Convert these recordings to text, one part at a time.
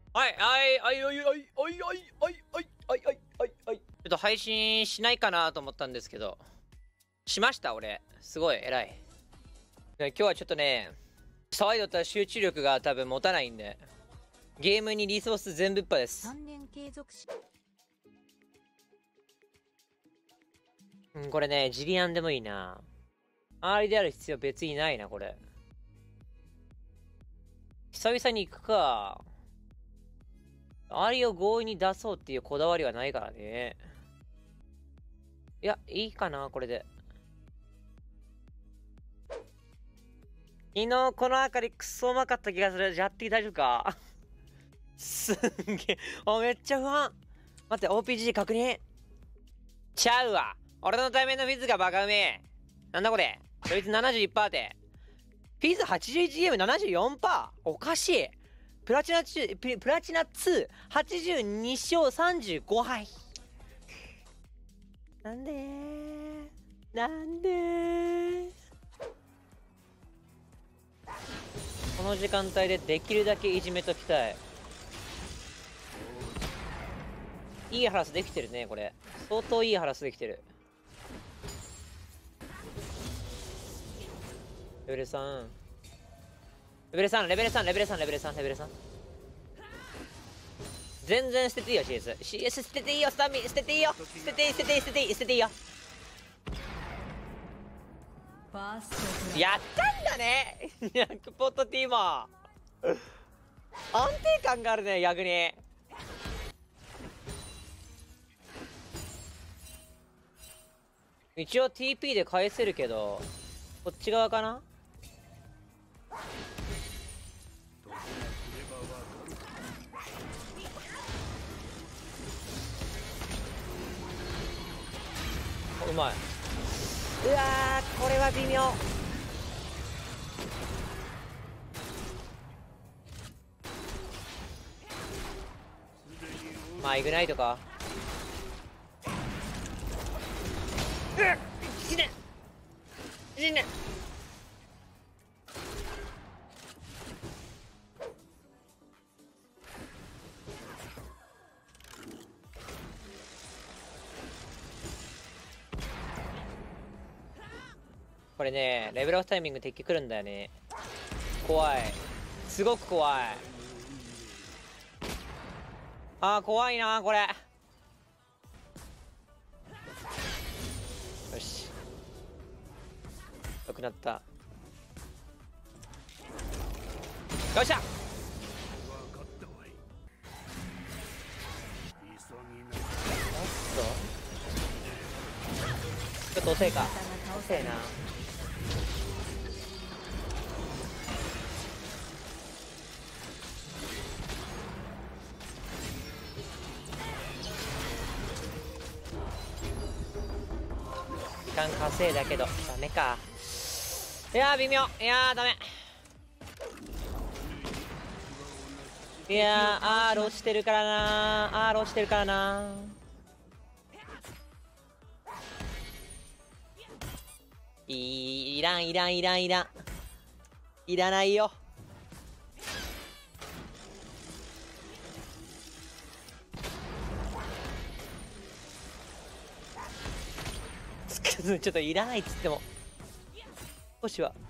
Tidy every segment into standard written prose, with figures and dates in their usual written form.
はいはいはいはいはいはいはいはいはいはいはいはい。ちょっと配信しないかなと思ったんですけど、しました俺。すごい偉い。今日はちょっとね、騒いだったら集中力が多分持たないんで、ゲームにリソース全部っぱです。 3年継続しこれね、ジリアンでもいいな。周りである必要別にないな、これ。久々に行くか。周りを強引に出そうっていうこだわりはないからね。いや、いいかな、これで。昨日このあかりクソうまかった気がする。やって大丈夫かすんげえ。めっちゃ不安。待って、OPG 確認。ちゃうわ。俺の対面のフィズがバカうめえ。なんだこれ。そいつ 71% で。フィズ 81ゲーム 74%? おかしい。プラチナ2、82勝35敗。なんでなんでこの時間帯でできるだけいじめときたい。いいハラスできてるね、これ。相当いいハラスできてる。レベル3。レベル3、レベル3、レベル3、レベル3、レベル3。全然捨てていいよ、CS。CS 捨てていいよ、スタミ、捨てていいよ。捨てていい、捨てていい、捨てていい、捨てていいよ。 ファーストやったんだね100ポットティーマー安定感があるね、逆に。一応 TP で返せるけど、こっち側かな。うまい。うわー、これは微妙。まあイグナイトか。死ね死ね。これね、レベルオフタイミング敵来るんだよね。怖い。すごく怖い。あー、怖いなこれ。よし。よくなった。よっしゃ。ちょっと遅いか。遅いな。時間稼いだけどダメか。いやー微妙。いやーダメ。いやー R 落ちてるからな。 R 落ちてるからな。いらんいらんいらんいらんいらないよ。ちょっといらないっつっても少しは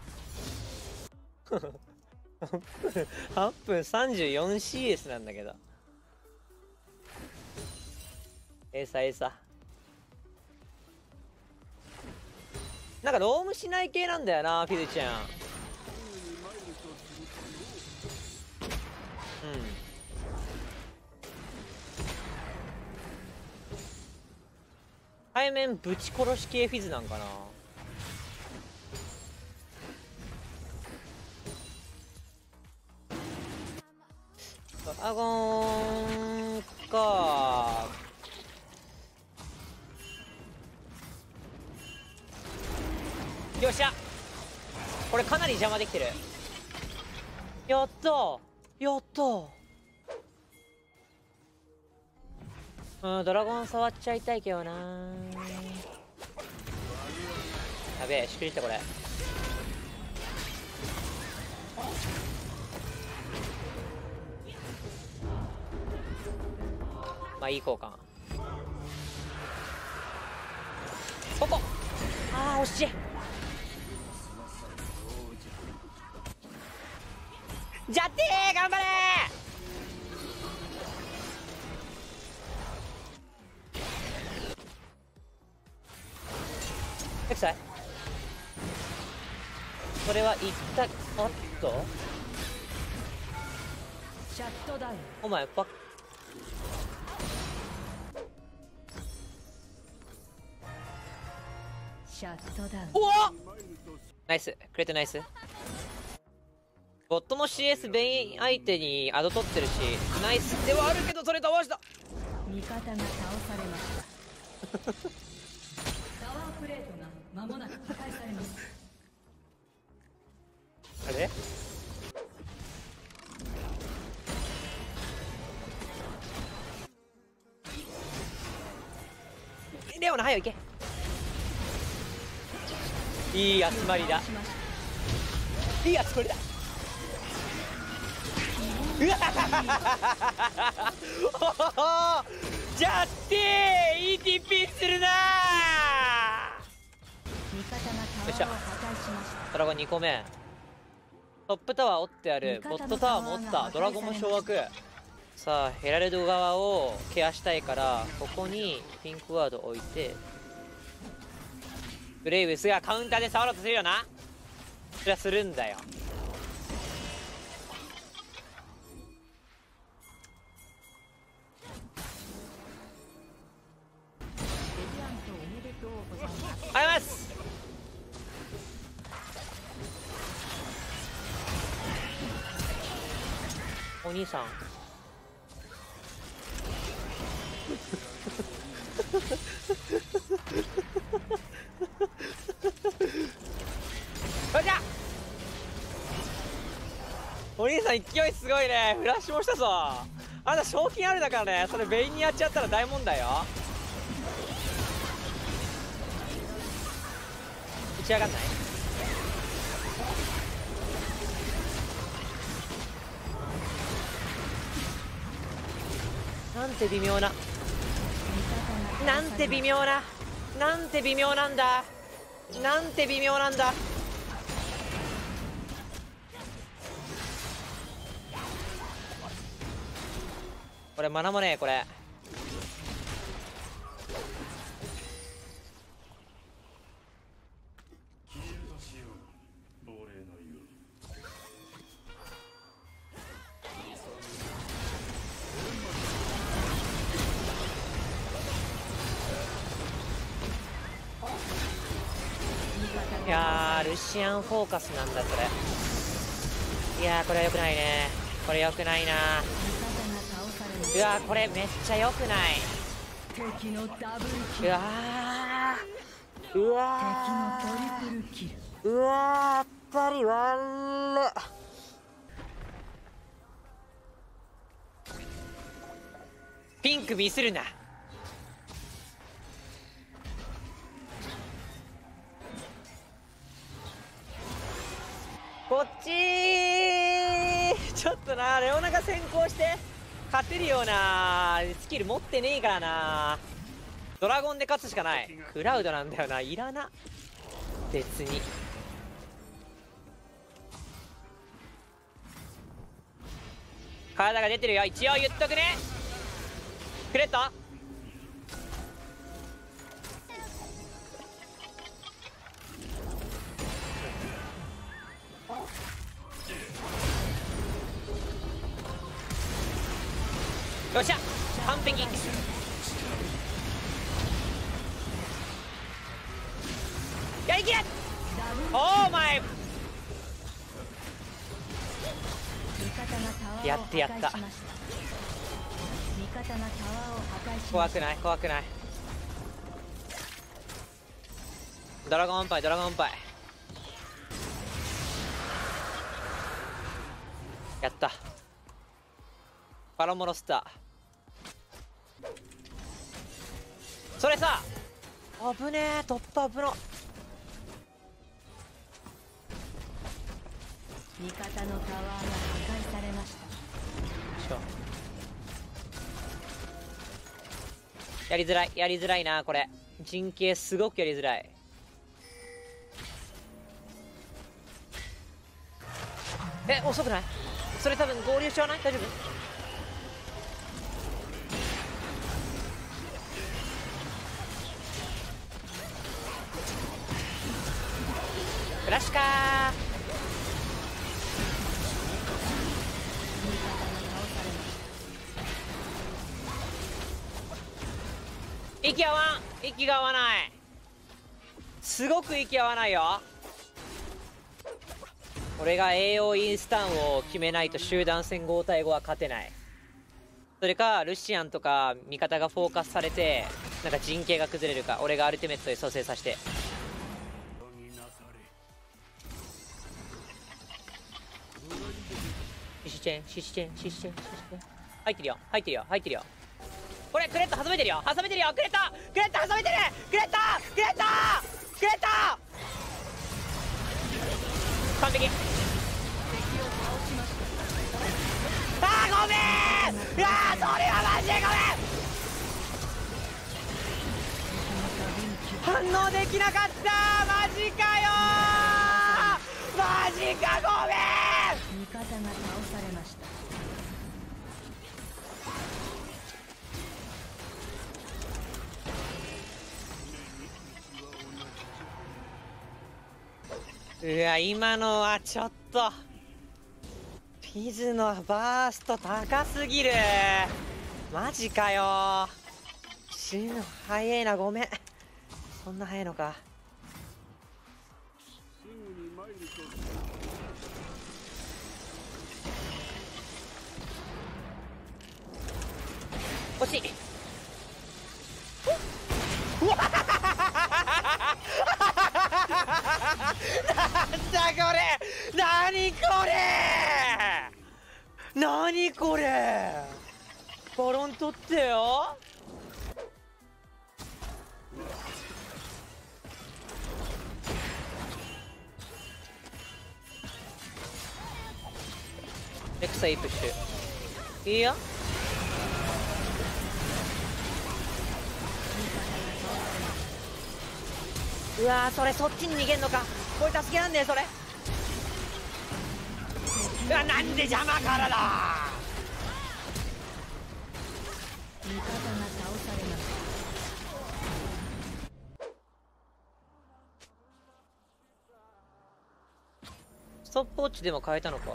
8分 34CS なんだけど。エーサなんかロームしない系なんだよな、フィルちゃん。背面ぶち殺し系フィズなんかな。ドラゴンか。よっしゃ。これかなり邪魔できてる。やったやったドラゴン触っちゃいたいけどな。やべえ、しくじったこれ。 いい交換。ここ、ああ惜しい。ジャッティー頑張れー。エクサイ、それはいったおっとシャットダウン。 お前バッシャットダウン。 おおナイスクレートナイス。ボットの CS ベイン相手にアド取ってるしナイスではあるけど、それ倒した。 味方が倒されましたタワープレートが間もなく破壊されます。 あれレオナ早い行け。いい集まりだ、いい集まりだ。うわジャッティー ETP するな味方がタワーを破壊しました。 ドラゴン2個目、トップタワー折ってある、ボットタワーも折った、ドラゴンも掌握。さあヘラルド側をケアしたいから、ここにピンクワード置いて、ブレイブスがカウンターで触ろうとするよな。それはするんだよ。ありがとうございます。お兄さんおじゃお兄さん勢いすごいね。フラッシュもしたぞ。あんた賞金あるだからね。それベインにやっちゃったら大問題よ。打ち上がんない。なんて微妙な、なんて微妙な、なんて微妙なんだ、なんて微妙なんだ。これマナもねえこれ。いやールシアンフォーカスなんだこれ。いやーこれは良くないね。これ良くないな。うわーこれめっちゃ良くない。 敵のダブルキうル。 わーうわ敵のトリプルキル。 ーうわーやっぱり悪っ。ピンクミスるな。こっちーちょっとな、レオナが先行して勝てるようなスキル持ってねえからな。ドラゴンで勝つしかない。クラウドなんだよな、いらな別に。体が出てるよ、一応言っとくね。クレットよっしゃ完璧。やりきれ。オーマイやってやった。怖くない怖くない。ドラゴンパイドラゴンパイやった。パラモロスターそれさ危ねえ。突破危の。 味方のタワーが破壊されました。 やりづらい、やりづらいなこれ。陣形すごくやりづらい。え、遅くない？それ多分合流しちゃわない？大丈夫？フラッシュかー。息合わん、息が合わない。すごく息合わないよ。俺が AO インスタンを決めないと集団戦5対5は勝てない。それかルシアンとか味方がフォーカスされてなんか陣形が崩れるか、俺がアルティメットで蘇生させて。シシチェンシシチェンシシチェンシシチェン入ってるよ入ってるよ入ってるよ。これクレット挟めてるよ挟めてるよ。クレットクレット挟めてる。クレットクレットクレット完璧。あーごめん。いやーそれはマジでごめん。反応できなかった。マジかよーマジかごめん。 味方が倒されました。 うわ今のはちょっとピズのバースト高すぎる。マジかよ。死ぬの早えな。ごめん。そんな早いのか。惜しい。うわなんだこれ。何これ何これ。バロン取ってよ。レクサいいプッシュいいよ。うわーそれそっちに逃げんのか。これ助けらんねえそれ。うわなんで邪魔からだ。 味方が倒されました。 ストップウォッチでも変えたのか。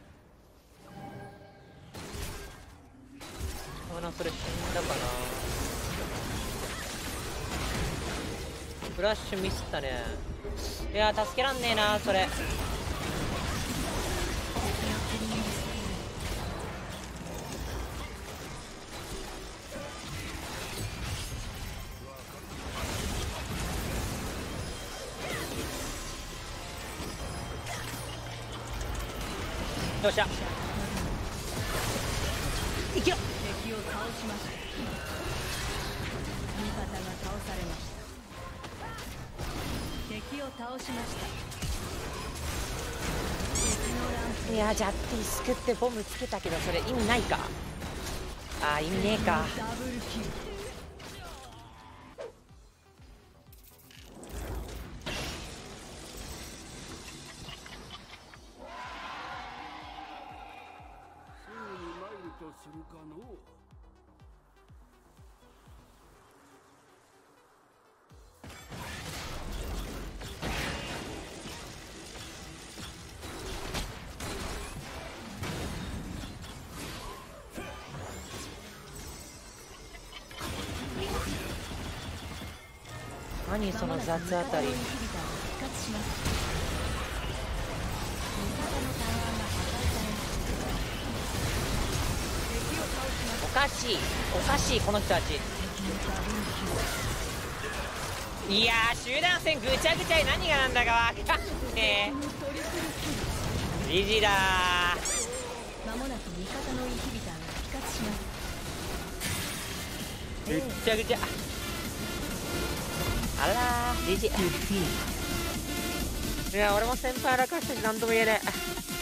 それ死んだかな。フラッシュミスったね。いや助けらんねえなそれ。よっしゃいけよ。 敵を倒しました。味方が倒されました。敵を倒しました。敵のランプ。 いやジャッティ救ってボムつけたけどそれ意味ないか。あー意味ねえか。 ダブルキル。 するかのう。 何その雑あたり。おかしいおかしいこの人たち。いやー集団戦ぐちゃぐちゃで何がなんだかわかんねえ。ジジだー。 まもなく味方のインヒビターが復活します。 ぐっちゃぐちゃ。あらージジ。いや俺も先輩らかしたし何とも言えねえ。